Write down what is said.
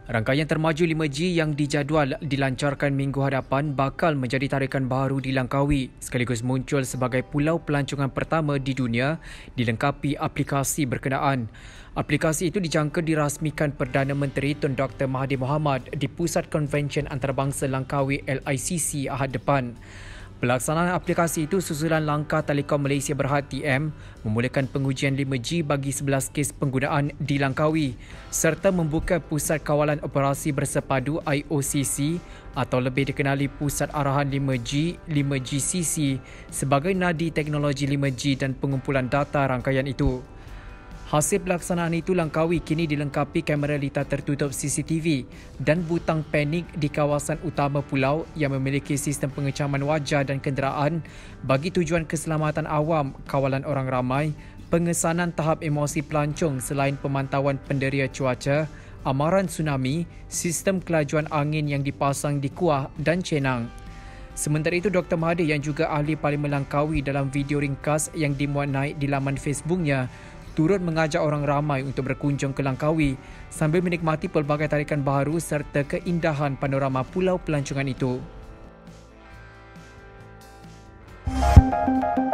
Rangkaian termaju 5G yang dijadual dilancarkan minggu hadapan bakal menjadi tarikan baru di Langkawi sekaligus muncul sebagai pulau pelancongan pertama di dunia dilengkapi aplikasi berkenaan. Aplikasi itu dijangka dirasmikan Perdana Menteri Tun Dr. Mahathir Mohamad di Pusat Konvensyen Antarabangsa Langkawi LICC Ahad depan. Pelaksanaan aplikasi itu susulan langkah Telekom Malaysia Berhad TM memulakan pengujian 5G bagi 11 kes penggunaan di Langkawi serta membuka Pusat Kawalan Operasi Bersepadu IOCC atau lebih dikenali Pusat Arahan 5G 5GCC sebagai nadi teknologi 5G dan pengumpulan data rangkaian itu. Hasil pelaksanaan itu, Langkawi kini dilengkapi kamera litar tertutup CCTV dan butang panik di kawasan utama pulau yang memiliki sistem pengecaman wajah dan kenderaan bagi tujuan keselamatan awam, kawalan orang ramai, pengesanan tahap emosi pelancong selain pemantauan penderia cuaca, amaran tsunami, sistem kelajuan angin yang dipasang di Kuah dan Cenang. Sementara itu, Dr. Mahathir yang juga ahli Parlimen Langkawi dalam video ringkas yang dimuat naik di laman Facebooknya turut mengajak orang ramai untuk berkunjung ke Langkawi sambil menikmati pelbagai tarikan baru serta keindahan panorama pulau pelancongan itu.